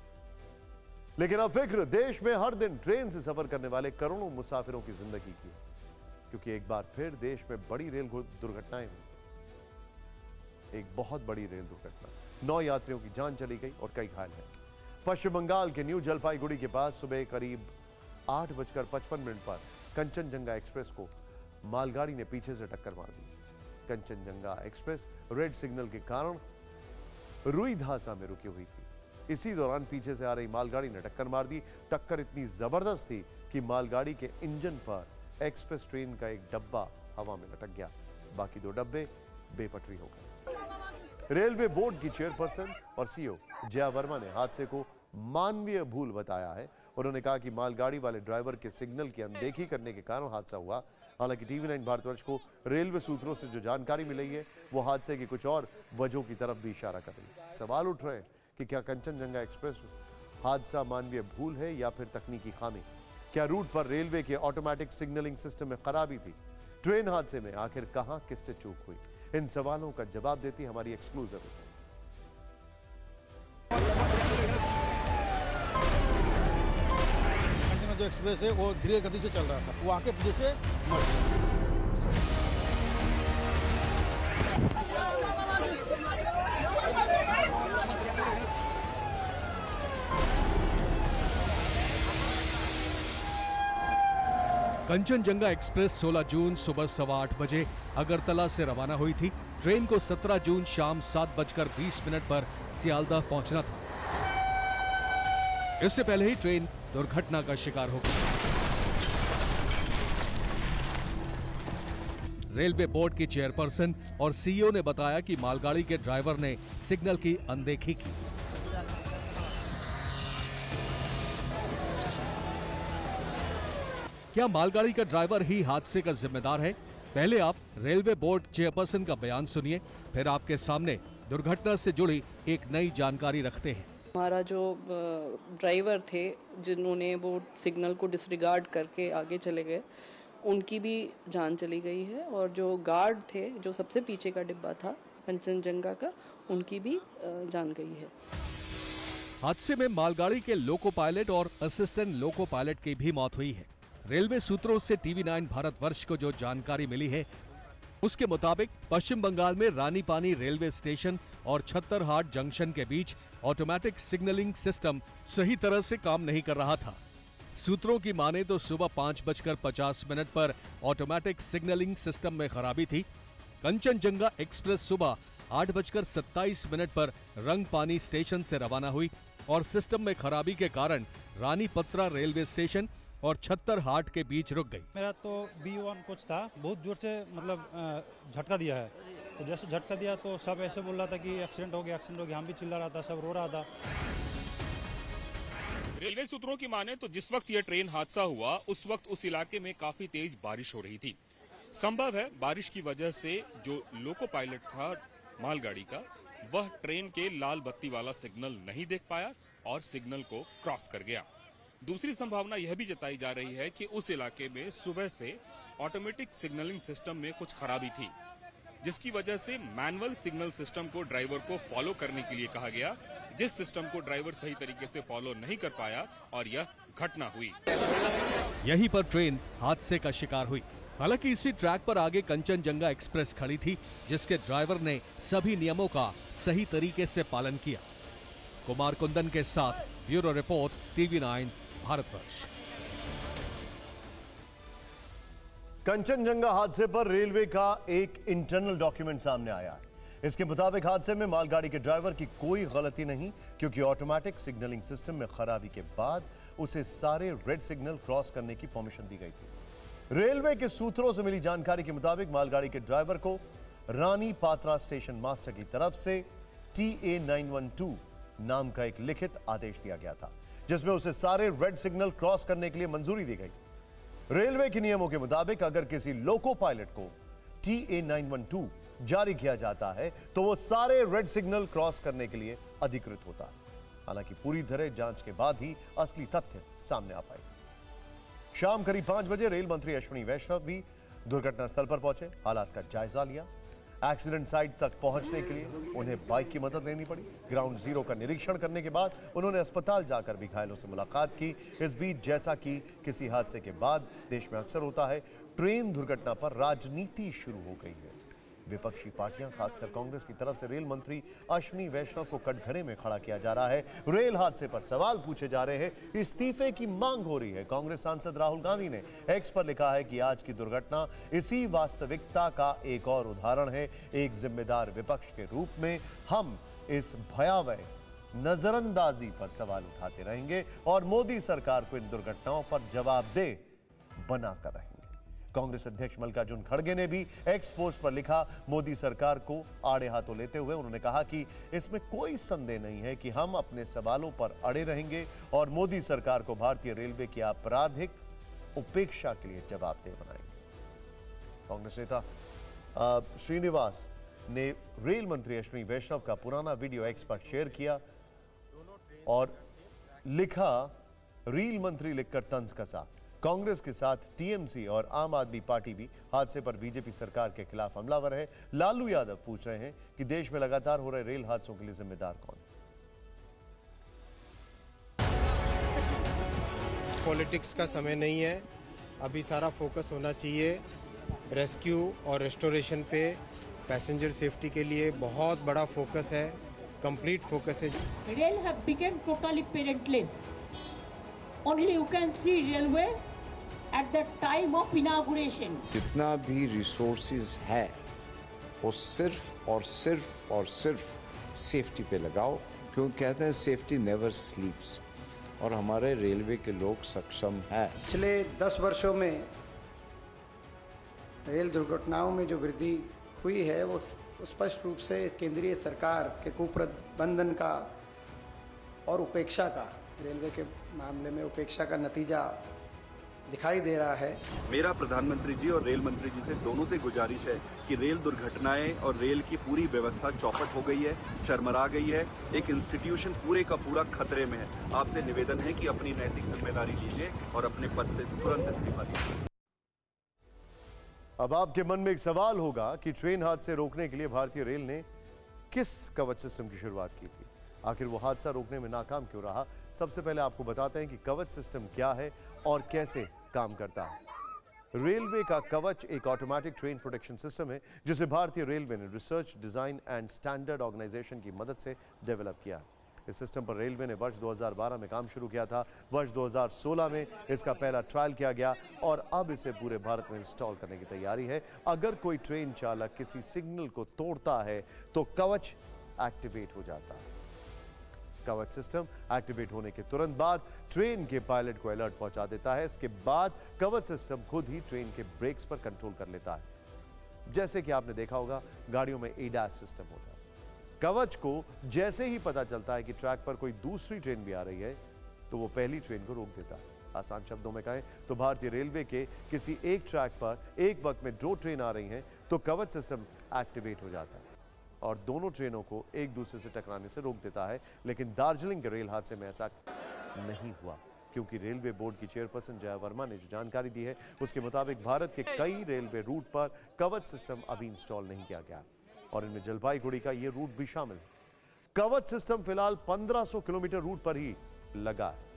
लेकिन अब फिक्र देश में हर दिन ट्रेन से सफर करने वाले करोड़ों मुसाफिरों की जिंदगी की है, क्योंकि एक बार फिर देश में बड़ी रेल दुर्घटनाएं हुई। एक बहुत बड़ी रेल दुर्घटना, नौ यात्रियों की जान चली गई और कई घायल हैं। पश्चिम बंगाल के न्यू जलपाईगुड़ी के पास सुबह करीब आठ बजकर पचपन मिनट पर कंचनजंगा एक्सप्रेस को मालगाड़ी ने पीछे से टक्कर मार दी। कंचनजंगा एक्सप्रेस रेड सिग्नल के कारण रुईधासा में रुकी हुई थी। इसी दौरान पीछे से आ रही मालगाड़ी ने टक्कर मार दी। टक्कर इतनी जबरदस्त थी कि मालगाड़ी के इंजन पर एक्सप्रेस ट्रेन का एक डब्बा हवा में लटक गया, बाकी दो डब्बे बेपटरी हो गए। रेलवे बोर्ड की चेयरपर्सन और सीईओ जया वर्मा ने हादसे को मानवीय भूल बताया है। उन्होंने कहा कि मालगाड़ी वाले ड्राइवर के सिग्नल की अनदेखी करने के कारण हादसा हुआ। हालांकि टीवी नाइन भारतवर्ष को रेलवे सूत्रों से जो जानकारी मिली है वो हादसे की कुछ और वजहों की तरफ भी इशारा कर रही है। सवाल उठ रहे हैं कि क्या कंचनजंगा एक्सप्रेस हादसा मानवीय भूल है या फिर तकनीकी खामी? क्या रूट पर रेलवे के ऑटोमेटिक सिग्नलिंग सिस्टम में खराबी थी? ट्रेन हादसे में आखिर कहां किससे चूक हुई? इन सवालों का जवाब देती हमारी एक्सक्लूसिव रिपोर्ट। जो एक्सप्रेस है वो धीरे गति से चल रहा था, वो आके पीछे से मर गया। कंचनजंगा एक्सप्रेस सोलह जून सुबह सवा आठ बजे अगरतला से रवाना हुई थी। ट्रेन को सत्रह जून शाम सात बजकर बीस मिनट पर सियालदह पहुंचना था। इससे पहले ही ट्रेन दुर्घटना का शिकार हो गई। रेलवे बोर्ड की चेयरपर्सन और सीईओ ने बताया कि मालगाड़ी के ड्राइवर ने सिग्नल की अनदेखी की। क्या मालगाड़ी का ड्राइवर ही हादसे का जिम्मेदार है? पहले आप रेलवे बोर्ड चेयरपर्सन का बयान सुनिए, फिर आपके सामने दुर्घटना से जुड़ी एक नई जानकारी रखते हैं। हमारा जो ड्राइवर थे जिन्होंने वो सिग्नल को डिसरिगार्ड करके आगे चले गए, उनकी भी जान चली गई है। और जो गार्ड थे, जो सबसे पीछे का डिब्बा था कंचनजंगा का, उनकी भी जान गई है। हादसे में मालगाड़ी के लोको पायलट और असिस्टेंट लोको पायलट की भी मौत हुई है। रेलवे सूत्रों से टीवी नाइन भारतवर्ष को जो जानकारी मिली है उसके मुताबिक पश्चिम बंगाल में रानीपानी रेलवे स्टेशन और छत्तरहाट जंक्शन के बीच ऑटोमेटिक सिग्नलिंग सिस्टम सही तरह से काम नहीं कर रहा था। सूत्रों की माने तो सुबह पांच बजकर पचास मिनट पर ऑटोमेटिक सिग्नलिंग सिस्टम में खराबी थी। कंचनजंगा एक्सप्रेस सुबह आठ बजकर सत्ताईस मिनट पर रंगपानी स्टेशन से रवाना हुई और सिस्टम में खराबी के कारण रानीपत्रा रेलवे स्टेशन और छत्तरहाट के बीच रुक गई। मेरा तो बी वन कोच था, बहुत जोर से मतलब झटका दिया है। तो जैसे झटका दिया तो सब ऐसे बोल रहा था कि एक्सीडेंट हो गया, एक्सीडेंट हो गया। हम भी चिल्ला रहा था, सब रो रहा था। रेलवे सूत्रों की माने तो जिस वक्त यह ट्रेन हादसा हुआ उस वक्त उस इलाके में काफी तेज बारिश हो रही थी। संभव है बारिश की वजह से जो लोको पायलट था मालगाड़ी का, वह ट्रेन के लाल बत्ती वाला सिग्नल नहीं देख पाया और सिग्नल को क्रॉस कर गया। दूसरी संभावना यह भी जताई जा रही है कि उस इलाके में सुबह से ऑटोमेटिक सिग्नलिंग सिस्टम में कुछ खराबी थी। जिसकी वजह से मैनुअल सिग्नल सिस्टम को ड्राइवर को फॉलो करने के लिए कहा गया, जिस सिस्टम को ड्राइवर सही तरीके से फॉलो नहीं कर पाया और यह घटना हुई। यहीं पर ट्रेन हादसे का शिकार हुई। हालांकि इसी ट्रैक पर आगे कंचनजंगा एक्सप्रेस खड़ी थी, जिसके ड्राइवर ने सभी नियमों का सही तरीके से पालन किया। कुमार कुंदन के साथ bureau report, TV nine, Bharatvarsh. Kanchenjunga हादसे पर रेलवे का एक इंटरनल डॉक्यूमेंट सामने आया है। इसके मुताबिक हादसे में मालगाड़ी के ड्राइवर की कोई गलती नहीं, क्योंकि ऑटोमेटिक सिग्नलिंग सिस्टम में खराबी के बाद उसे सारे रेड सिग्नल क्रॉस करने की परमिशन दी गई थी। रेलवे के सूत्रों से मिली जानकारी के मुताबिक मालगाड़ी के ड्राइवर को रानी पात्रा स्टेशन मास्टर की तरफ से T A nine one two नाम का एक लिखित आदेश दिया गया था, जिसमें उसे सारे रेड सिग्नल क्रॉस करने के लिए मंजूरी दी गई। रेलवे के नियमों के मुताबिक अगर किसी लोको पायलट को T A nine one two जारी किया जाता है तो वो सारे रेड सिग्नल क्रॉस करने के लिए अधिकृत होता है। हालांकि पूरी तरह जांच के बाद ही असली तथ्य सामने आ पाए। शाम करीब पांच बजे रेल मंत्री अश्विनी वैष्णव भी दुर्घटना स्थल पर पहुंचे, हालात का जायजा लिया। एक्सीडेंट साइट तक पहुंचने के लिए उन्हें बाइक की मदद लेनी पड़ी। ग्राउंड जीरो का निरीक्षण करने के बाद उन्होंने अस्पताल जाकर भी घायलों से मुलाकात की। इस बीच जैसा कि किसी हादसे के बाद देश में अक्सर होता है, ट्रेन दुर्घटना पर राजनीति शुरू हो गई है। विपक्षी पार्टियां, खासकर कांग्रेस की तरफ से रेल मंत्री अश्विनी वैष्णव को कटघरे में खड़ा किया जा रहा है। रेल हादसे पर सवाल पूछे जा रहे हैं, इस्तीफे की मांग हो रही है। कांग्रेस सांसद राहुल गांधी ने एक्स पर लिखा है कि आज की दुर्घटना इसी वास्तविकता का एक और उदाहरण है। एक जिम्मेदार विपक्ष के रूप में हम इस भयावह नजरअंदाजी पर सवाल उठाते रहेंगे और मोदी सरकार को इन दुर्घटनाओं पर जवाबदेह बनाकर रहेंगे। कांग्रेस अध्यक्ष मल्लिकार्जुन खड़गे ने भी एक्स पोस्ट पर लिखा, मोदी सरकार को आड़े हाथों लेते हुए उन्होंने कहा कि इसमें कोई संदेह नहीं है कि हम अपने सवालों पर अड़े रहेंगे और मोदी सरकार को भारतीय रेलवे की आपराधिक उपेक्षा के लिए जवाबदेह बनाएंगे। कांग्रेस नेता श्रीनिवास ने रेल मंत्री अश्विनी वैष्णव का पुराना वीडियो एक्स पर शेयर किया और लिखा, रेल मंत्री लिखकर तंज कसा। कांग्रेस के साथ टीएमसी और आम आदमी पार्टी भी हादसे पर बीजेपी सरकार के खिलाफ हमलावर है। लालू यादव पूछ रहे हैं कि देश में लगातार हो रहे रेल हादसों के लिए जिम्मेदार कौन? पॉलिटिक्स का समय नहीं है, अभी सारा फोकस होना चाहिए रेस्क्यू और रेस्टोरेशन पे। पैसेंजर सेफ्टी के लिए बहुत बड़ा फोकस है, कंप्लीट फोकस है। Rail have become totally parentless. Only you can see railway at the time of inauguration. जितना भी रिसोर्सेज है वो सिर्फ और सिर्फ और सिर्फ सेफ्टी पे लगाओ, क्योंकि कहते हैं सेफ्टी नेवर स्लीप्स, और हमारे रेलवे के लोग सक्षम हैं। पिछले दस वर्षों में रेल दुर्घटनाओं में जो वृद्धि हुई है वो स्पष्ट रूप से केंद्रीय सरकार के कुप्रबंधन का और उपेक्षा का, रेलवे के मामले में उपेक्षा का नतीजा दिखाई दे रहा है। मेरा प्रधानमंत्री जी और रेल मंत्री जी से दोनों से गुजारिश है कि रेल दुर्घटनाएं और रेल की पूरी व्यवस्था चौपट हो गई है, चरमरा गई है, एक इंस्टीट्यूशन पूरे का पूरा खतरे में है। आपसे निवेदन है कि अपनी नैतिक जिम्मेदारी लीजिए और अपने पद से तुरंत इस्तीफा दीजिए। अब आपके मन में एक सवाल होगा कि ट्रेन हादसे रोकने के लिए भारतीय रेल ने किस कवच सिस्टम की शुरुआत की थी, आखिर वो हादसा रोकने में नाकाम क्यों रहा। सबसे पहले आपको बताते हैं कि कवच सिस्टम क्या है और कैसे काम करता है। रेलवे का कवच एक ऑटोमेटिक ट्रेन प्रोटेक्शन सिस्टम है, जिसे भारतीय रेलवे ने research, design and standard organisation की मदद से डेवलप किया है। इस सिस्टम पर रेलवे ने वर्ष दो हज़ार बारह में काम शुरू किया था। वर्ष दो हज़ार सोलह में इसका पहला ट्रायल किया गया और अब इसे पूरे भारत में इंस्टॉल करने की तैयारी है। अगर कोई ट्रेन चालक किसी सिग्नल को तोड़ता है तो कवच एक्टिवेट हो जाता है। कवच सिस्टम एक्टिवेट होने के तुरंत बाद ट्रेन के पायलट को अलर्ट पहुंचा देता है। इसके बाद कवच सिस्टम खुद ही ट्रेन के ब्रेक्स पर कंट्रोल कर लेता है। जैसे कि आपने देखा होगा, गाड़ियों में एडास सिस्टम होता है। कवच को जैसे ही पता चलता है कि ट्रैक पर कोई दूसरी ट्रेन भी आ रही है तो वो पहली ट्रेन को रोक देता है। आसान शब्दों में कहें तो भारतीय रेलवे के किसी एक ट्रैक पर एक वक्त में दो ट्रेन आ रही हैं तो कवच सिस्टम एक्टिवेट हो जाता है और दोनों ट्रेनों को एक दूसरे से टकराने से रोक देता है। लेकिन दार्जिलिंग के रेल हादसे में ऐसा नहीं हुआ, क्योंकि रेलवे बोर्ड की चेयरपर्सन जया वर्मा ने जो जानकारी दी है उसके मुताबिक भारत के कई रेलवे रूट पर कवच सिस्टम अभी इंस्टॉल नहीं किया गया और इनमें जलपाईगुड़ी का ये रूट भी शामिल है। कवच सिस्टम फिलहाल पंद्रह सौ किलोमीटर रूट पर ही लगा है।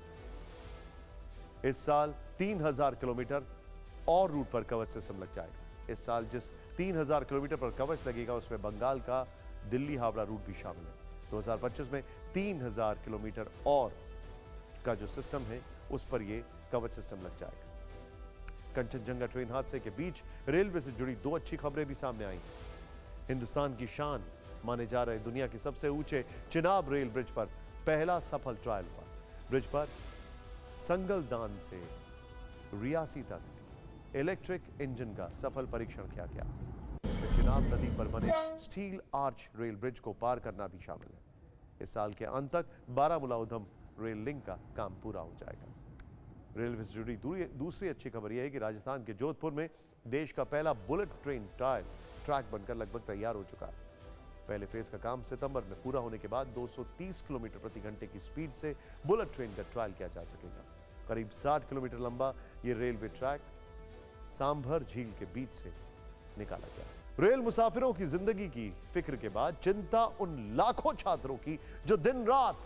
इस साल तीन हज़ार किलोमीटर और रूट पर कवच सिस्टम लग जाएगा। इस साल जिस तीन हज़ार किलोमीटर पर कवच लगेगा उसमें बंगाल का दिल्ली हावड़ा रूट भी शामिल है। दो हज़ार पच्चीस में तीन हज़ार किलोमीटर और का जो सिस्टम है उस पर यह कवच सिस्टम लग जाएगा। कंचनजंगा ट्रेन हादसे के बीच रेलवे से जुड़ी दो अच्छी खबरें भी सामने आई। हिंदुस्तान की शान माने जा रहे दुनिया के सबसे ऊंचे चिनाब रेल ब्रिज पर पहला सफल ट्रायल हुआ। ब्रिज पर संगलदान से रियासी तक इलेक्ट्रिक इंजन का सफल परीक्षण किया गया। इसमें चिनाब नदी पर बने स्टील आर्च रेल ब्रिज को पार करना भी शामिल है। इस साल के अंत तक बारामूला उधम रेल लिंक का काम पूरा हो जाएगा। रेलवे से जुड़ी दूसरी अच्छी खबर यह है कि राजस्थान के जोधपुर में देश का पहला बुलेट ट्रेन ट्रायल ट्रैक बनकर लगभग तैयार हो चुका है। पहले फेज का काम सितंबर में पूरा होने के बाद दो सौ तीस किलोमीटर प्रति घंटे की स्पीड से बुलेट ट्रेन का ट्रायल किया जा सकेगा। करीब साठ किलोमीटर लंबा ये रेलवे ट्रैक सांभर झील के बीच से निकाला गया। रेल मुसाफिरों की जिंदगी की फिक्र के बाद चिंता उन लाखों छात्रों की जो दिन रात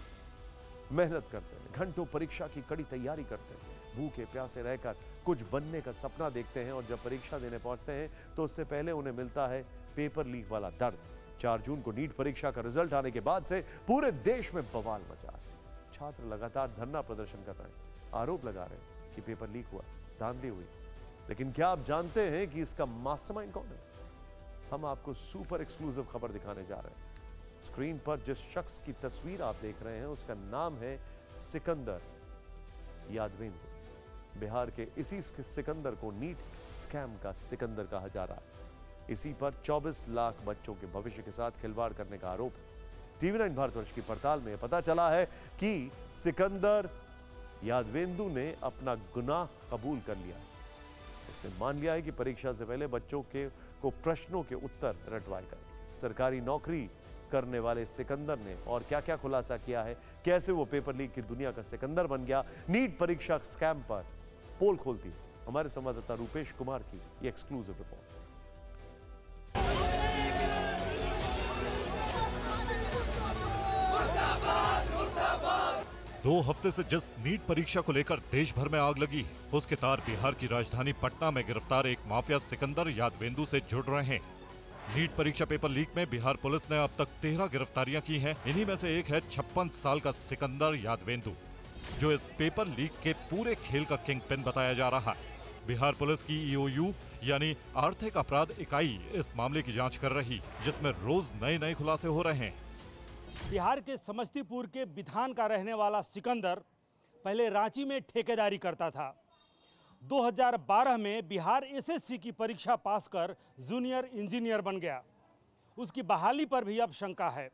मेहनत करते हैं, घंटों परीक्षा की कड़ी तैयारी करते हैं, भूखे प्यासे रहकर कुछ बनने का सपना देखते हैं और जब परीक्षा देने पहुंचते हैं तो उससे पहले उन्हें मिलता है पेपर लीक वाला दर्द। चार जून को नीट परीक्षा का रिजल्ट आने के बाद से पूरे देश में बवाल मचा है। छात्र लगातार धरना प्रदर्शन कर रहे हैं, आरोप लगा रहे हैं कि पेपर लीक हुआ, धांधली हुई। लेकिन क्या आप जानते हैं कि इसका मास्टरमाइंड कौन है? हम आपको सुपर एक्सक्लूसिव खबर दिखाने जा रहे हैं। स्क्रीन पर जिस शख्स की तस्वीर आप देख रहे हैं उसका नाम है सिकंदर यादवेंद्र। बिहार के इसी सिकंदर को नीट स्कैम का सिकंदर कहा जा रहा है। इसी पर चौबीस लाख बच्चों के भविष्य के साथ खिलवाड़ करने का आरोप है। टीवी नाइन भारतवर्ष की पड़ताल में पता चला है कि सिकंदर यादवेंदु ने अपना गुनाह कबूल कर लिया। उसने मान लिया है कि परीक्षा से पहले बच्चों के को प्रश्नों के उत्तर रटवाएगा। सरकारी नौकरी करने वाले सिकंदर ने और क्या क्या खुलासा किया है, कैसे वो पेपर लीक की दुनिया का सिकंदर बन गया। नीट परीक्षा स्कैम पर पोल खोलती हमारे संवाददाता रूपेश कुमार की ये एक्सक्लूसिव रिपोर्ट। दो हफ्ते से जिस नीट परीक्षा को लेकर देश भर में आग लगी है, उसके तार बिहार की राजधानी पटना में गिरफ्तार एक माफिया सिकंदर यादवेंदु से जुड़ रहे हैं। नीट परीक्षा पेपर लीक में बिहार पुलिस ने अब तक तेरह गिरफ्तारियां की हैं। इन्हीं में से एक है छप्पन साल का सिकंदर यादवेंदु, जो इस पेपर लीक के पूरे खेल का किंग पिन बताया जा रहा है। बिहार पुलिस की ई ओ यू यानी आर्थिक अपराध इकाई इस मामले की जांच कर रही, जिसमें रोज नए नए खुलासे हो रहे हैं। बिहार के समस्तीपुर के बिथान का रहने वाला सिकंदर पहले रांची में ठेकेदारी करता था। दो हज़ार बारह में बिहार एस एस सी की परीक्षा पास कर जूनियर इंजीनियर बन गया। उसकी बहाली पर भी अब शंका है।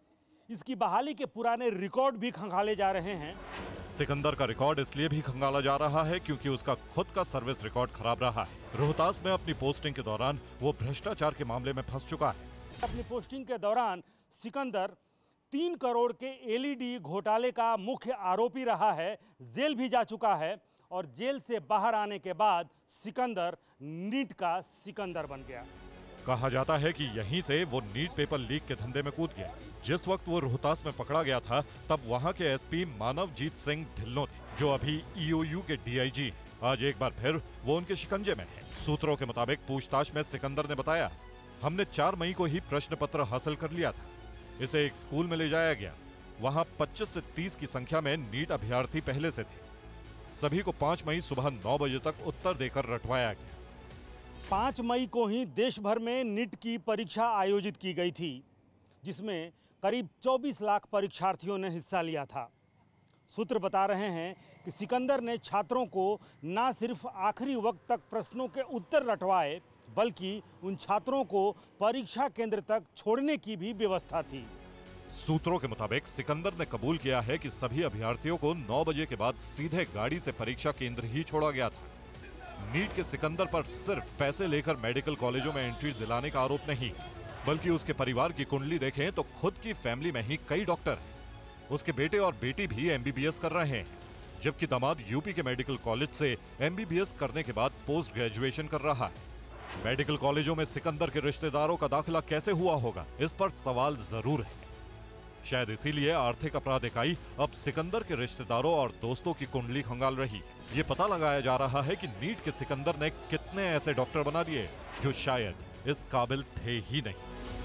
इसकी बहाली के पुराने रिकॉर्ड भी खंगाले जा रहे हैं। सिकंदर का रिकॉर्ड इसलिए भी खंगाला जा रहा है क्योंकि उसका खुद का सर्विस रिकॉर्ड खराब रहा है। रोहतास में अपनी पोस्टिंग के दौरान वो भ्रष्टाचार के मामले में फंस चुका है। अपनी पोस्टिंग के दौरान सिकंदर तीन करोड़ के एल ई डी घोटाले का मुख्य आरोपी रहा है, जेल भी जा चुका है और जेल से बाहर आने के बाद सिकंदर नीट का सिकंदर बन गया। कहा जाता है कि यहीं से वो नीट पेपर लीक के धंधे में कूद गया। जिस वक्त वो रोहतास में पकड़ा गया था तब वहां के एस पी मानवजीत सिंह ढिल्लों थे, जो अभी ई ओ यू के डी आई जी। आज एक बार फिर वो उनके शिकंजे में है। सूत्रों के मुताबिक पूछताछ में सिकंदर ने बताया, हमने चार मई को ही प्रश्न पत्र हासिल कर लिया था। इसे एक स्कूल में ले जाया गया। वहां पच्चीस से तीस की संख्या में नीट अभ्यर्थी पहले से थे। सभी को पाँच मई सुबह नौ बजे तक उत्तर देकर रटवाया गया। पाँच मई को ही देश भर में नीट की परीक्षा आयोजित की गई थी, जिसमें करीब चौबीस लाख परीक्षार्थियों ने हिस्सा लिया था। सूत्र बता रहे हैं कि सिकंदर ने छात्रों को न सिर्फ आखिरी वक्त तक प्रश्नों के उत्तर रटवाए, बल्कि उन छात्रों को परीक्षा केंद्र तक छोड़ने की भी व्यवस्था थी। सूत्रों के मुताबिक सिकंदर ने कबूल किया है कि सभी अभ्यर्थियों को नौ बजे के बाद सीधे गाड़ी से परीक्षा केंद्र ही छोड़ा गया था। नीट के सिकंदर पर सिर्फ पैसे लेकर मेडिकल कॉलेजों में एंट्री दिलाने का आरोप नहीं, बल्कि उसके परिवार की कुंडली देखें तो खुद की फैमिली में ही कई डॉक्टर हैं। उसके बेटे और बेटी भी एम बी बी एस कर रहे हैं। जबकि दामाद यूपी के मेडिकल कॉलेज से एमबीबीएस करने के बाद पोस्ट ग्रेजुएशन कर रहा है। मेडिकल कॉलेजों में सिकंदर के रिश्तेदारों का दाखिला कैसे हुआ होगा, इस पर सवाल जरूर है। शायद इसीलिए आर्थिक अपराध इकाई अब सिकंदर के रिश्तेदारों और दोस्तों की कुंडली खंगाल रही है। ये पता लगाया जा रहा है कि नीट के सिकंदर ने कितने ऐसे डॉक्टर बना दिए जो शायद इस काबिल थे ही नहीं।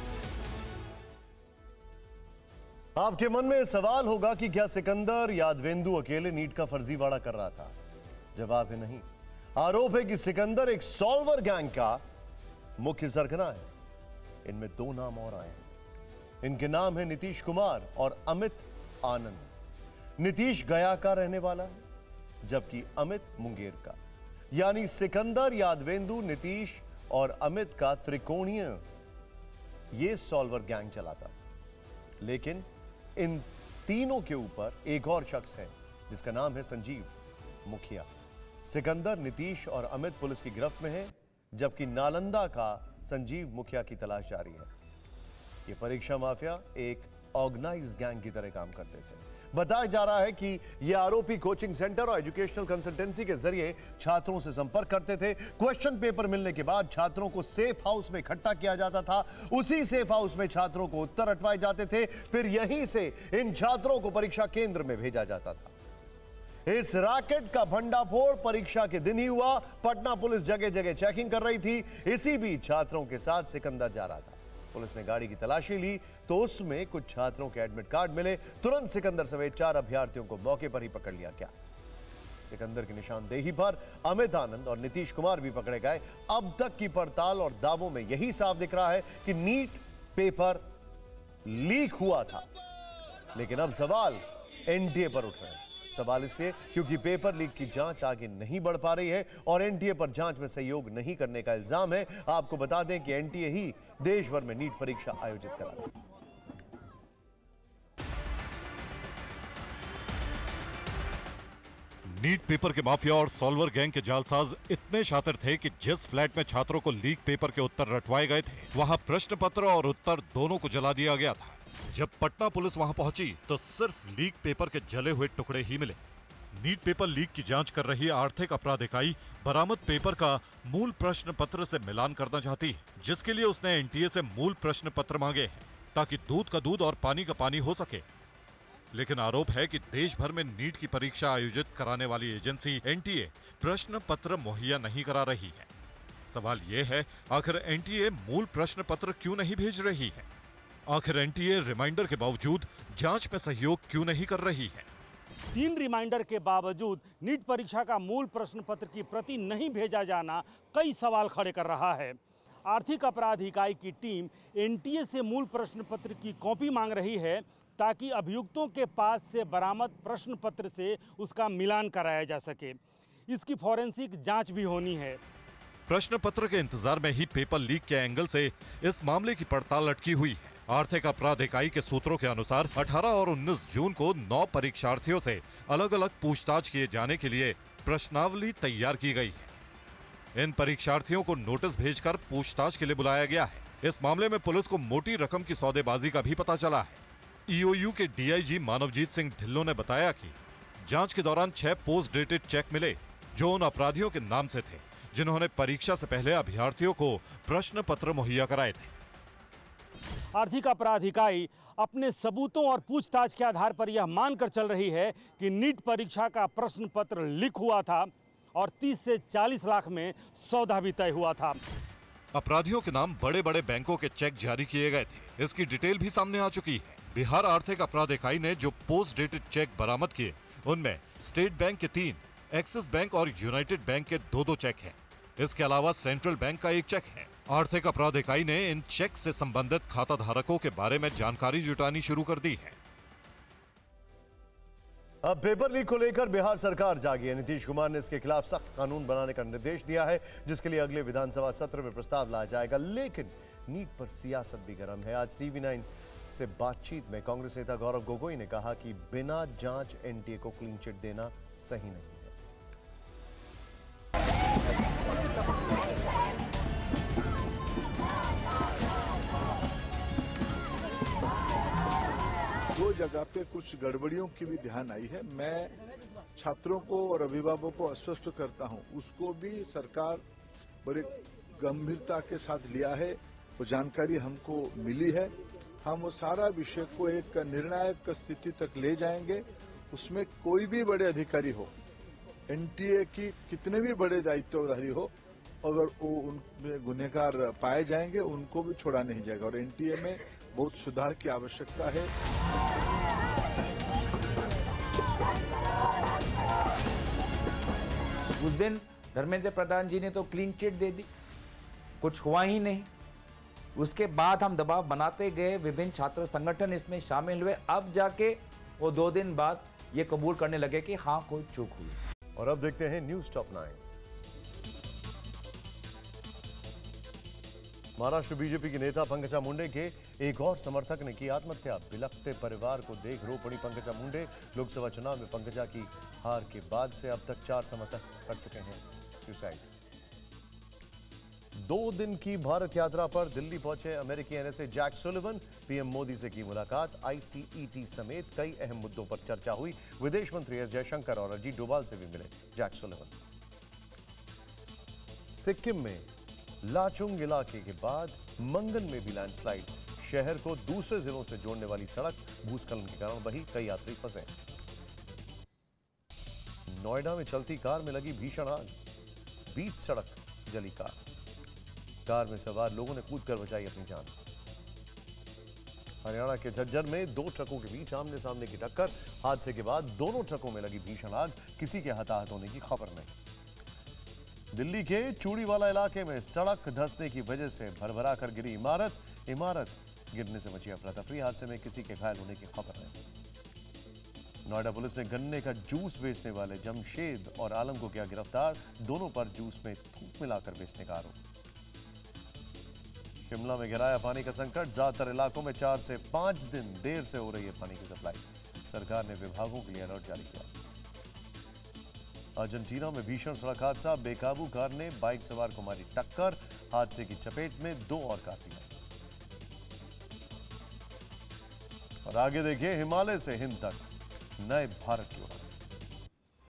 आपके मन में सवाल होगा कि क्या सिकंदर यादवेंदु अकेले नीट का फर्जीवाड़ा कर रहा था? जवाब है नहीं। आरोप है कि सिकंदर एक सॉल्वर गैंग का मुख्य सरगना है। इनमें दो नाम और आए हैं। इनके नाम है नीतीश कुमार और अमित आनंद। नीतीश गया का रहने वाला है, जबकि अमित मुंगेर का। यानी सिकंदर, यादवेंदु, नीतीश और अमित का त्रिकोणीय ये सॉल्वर गैंग चलाता। लेकिन इन तीनों के ऊपर एक और शख्स है जिसका नाम है संजीव मुखिया। सिकंदर, नीतीश और अमित पुलिस की गिरफ्त में है, जबकि नालंदा का संजीव मुखिया की तलाश जारी है। ये परीक्षा माफिया एक ऑर्गेनाइज्ड गैंग की तरह काम करते थे। बताया जा रहा है कि ये आरोपी कोचिंग सेंटर और एजुकेशनल कंसल्टेंसी के जरिए छात्रों से संपर्क करते थे। क्वेश्चन पेपर मिलने के बाद छात्रों को सेफ हाउस में इकट्ठा किया जाता था। उसी सेफ हाउस में छात्रों को उत्तर अटवाए जाते थे। फिर यहीं से इन छात्रों को परीक्षा केंद्र में भेजा जाता था। इस रैकेट का भंडाफोड़ परीक्षा के दिन ही हुआ। पटना पुलिस जगह जगह चेकिंग कर रही थी। इसी बीच छात्रों के साथ सिकंदर जा रहा था। पुलिस ने गाड़ी की तलाशी ली तो उसमें कुछ छात्रों के एडमिट कार्ड मिले। तुरंत सिकंदर समेत चार अभ्यर्थियों को मौके पर ही पकड़ लिया गया। सिकंदर की निशानदेही पर अमित आनंद और नीतीश कुमार भी पकड़े गए। अब तक की पड़ताल और दावों में यही साफ दिख रहा है कि नीट पेपर लीक हुआ था। लेकिन अब सवाल एनटीए पर उठ रहे हैं। सवाल इसलिए क्योंकि पेपर लीक की जांच आगे नहीं बढ़ पा रही है और एनटीए पर जांच में सहयोग नहीं करने का इल्जाम है। आपको बता दें कि एनटीए ही देश भर में नीट परीक्षा आयोजित कराती है। नीट पेपर के माफिया और सॉल्वर गैंग के जालसाज इतने शातिर थे कि जिस फ्लैट में छात्रों को लीक पेपर के उत्तर रटवाए गए थे, वहां प्रश्न पत्र और उत्तर दोनों को जला दिया गया था। जब पटना पुलिस वहां पहुंची तो सिर्फ लीक पेपर के जले हुए टुकड़े ही मिले। नीट पेपर लीक की जांच कर रही आर्थिक अपराध इकाई बरामद पेपर का मूल प्रश्न पत्र से मिलान करना चाहती है, जिसके लिए उसने एनटीए से मूल प्रश्न पत्र मांगे हैं ताकि दूध का दूध और पानी का पानी हो सके। लेकिन आरोप है कि देश भर में नीट की परीक्षा आयोजित कराने वाली एजेंसी एनटीए प्रश्न पत्र मुहैया नहीं करा रही है। सवाल यह है, आखिर एनटीए मूल प्रश्न पत्र क्यों नहीं भेज रही है? आखिर एनटीए रिमाइंडर के बावजूद जांच में सहयोग क्यों नहीं कर रही है? तीन रिमाइंडर के बावजूद नीट परीक्षा का मूल प्रश्न पत्र की प्रति नहीं भेजा जाना कई सवाल खड़े कर रहा है। आर्थिक अपराध इकाई की टीम एनटीए से मूल प्रश्न पत्र की कॉपी मांग रही है ताकि अभियुक्तों के पास से बरामद प्रश्न पत्र से उसका मिलान कराया जा सके। इसकी फॉरेंसिक जांच भी होनी है। प्रश्न पत्र के इंतजार में ही पेपर लीक के एंगल से इस मामले की पड़ताल अटकी हुई है। आर्थिक अपराध इकाई के सूत्रों के अनुसार अठारह और उन्नीस जून को नौ परीक्षार्थियों से अलग अलग पूछताछ किए जाने के लिए प्रश्नावली तैयार की गई है। इन परीक्षार्थियों को नोटिस भेजकर पूछताछ के लिए बुलाया गया है। इस मामले में पुलिस को मोटी रकम की सौदेबाजी का भी पता चला है। ईओयू के डीआईजी मानवजीत सिंह ढिल्लों ने बताया कि जांच के दौरान छह पोस्ट डेटेड चेक मिले जो उन अपराधियों के नाम से थे जिन्होंने परीक्षा से पहले अभ्यर्थियों को प्रश्न पत्र मुहैया कराए थे। आर्थिक अपराध इकाई अपने सबूतों और पूछताछ के आधार पर यह मानकर चल रही है कि नीट परीक्षा का प्रश्न पत्र लीक हुआ था और तीस से चालीस लाख में सौदा भी तय हुआ था। अपराधियों के नाम बड़े बड़े बैंकों के चेक जारी किए गए थे। इसकी डिटेल भी सामने आ चुकी है। बिहार आर्थिक अपराध इकाई ने जो पोस्ट डेटेड चेक बरामद किए उनमें स्टेट बैंक के तीन, एक्सिस बैंक और यूनाइटेड बैंक के दो दो चेक हैं। इसके अलावा सेंट्रल बैंक का एक चेक है। आर्थिक अपराध इकाई ने इन चेक से संबंधित खाता धारकों के बारे में जानकारी जुटानी शुरू कर दी है। अब पेपर लीक को लेकर बिहार सरकार जागी है। नीतीश कुमार ने इसके खिलाफ सख्त कानून बनाने का निर्देश दिया है, जिसके लिए अगले विधानसभा सत्र में प्रस्ताव लाया जाएगा। लेकिन नीट पर सियासत भी गर्म है। आज टीवी नाइन से बातचीत में कांग्रेस नेता गौरव गोगोई ने कहा कि बिना जांच एनटीए को क्लीन चिट देना सही नहीं है। दो जगह पे कुछ गड़बड़ियों की भी ध्यान आई है। मैं छात्रों को और अभिभावकों को आश्वस्त करता हूं, उसको भी सरकार बड़ी गंभीरता के साथ लिया है। वो जानकारी हमको मिली है। हम वो सारा विषय को एक निर्णायक स्थिति तक ले जाएंगे। उसमें कोई भी बड़े अधिकारी हो, एनटीए की कितने भी बड़े दायित्वधारी हो, अगर वो उनमें गुनहगार पाए जाएंगे उनको भी छोड़ा नहीं जाएगा। और एनटीए में बहुत सुधार की आवश्यकता है। उस दिन धर्मेंद्र प्रधान जी ने तो क्लीन चिट दे दी, कुछ हुआ ही नहीं। उसके बाद हम दबाव बनाते गए, विभिन्न छात्र संगठन इसमें शामिल हुए। अब जाके वो दो दिन बाद ये कबूल करने लगे कि हाँ कोई चूक हुई। और अब देखते हैं news top nine. Maharashtra BJP की नेता पंकजा मुंडे के एक और समर्थक ने की आत्महत्या। बिलखते परिवार को देख रो पड़ी पंकजा मुंडे। लोकसभा चुनाव में पंकजा की हार के बाद से अब तक चार समर्थक कर चुके हैं सुसाइड। दो दिन की भारत यात्रा पर दिल्ली पहुंचे अमेरिकी NSA Jake Sullivan. PM Modi से की मुलाकात। आईसीईटी समेत कई अहम मुद्दों पर चर्चा हुई। विदेश मंत्री एस जयशंकर और अजीत डोभाल से भी मिले जैक सुलिवन। सिक्किम में लाचुंग इलाके के बाद मंगन में भी लैंडस्लाइड। शहर को दूसरे जिलों से जोड़ने वाली सड़क भूस्खलन के कारण बही, कई यात्री फंसे। नोएडा में चलती कार में लगी भीषण आग। बीच सड़क जली कार। कार में सवार लोगों ने कूदकर बचाई अपनी जान। हरियाणा के झज्जर में दो ट्रकों के बीच आमने सामने की टक्कर। हादसे के बाद दोनों ट्रकों में लगी भीषण आग। किसी के हताहत होने की खबर नहीं। दिल्ली के चूड़ीवाला इलाके में सड़क धंसने की वजह से भरभरा कर गिरी इमारत। इमारत गिरने से मची अफरा तफरी। हादसे में किसी के घायल होने की खबर नहीं। नोएडा पुलिस ने गन्ने का जूस बेचने वाले जमशेद और आलम को किया गिरफ्तार। दोनों पर जूस में थूक मिलाकर बेचने का आरोप। शिमला में गिराया पानी का संकट। ज्यादातर इलाकों में चार से पांच दिन देर से हो रही है पानी की सप्लाई। सरकार ने विभागों के लिए अलर्ट जारी किया। अर्जेंटीना में भीषण सड़क हादसा। बेकाबू कार ने बाइक सवार को मारी टक्कर। हादसे की चपेट में दो और कार गए। और आगे देखिए, हिमालय से हिंद तक नए भारत की ओर।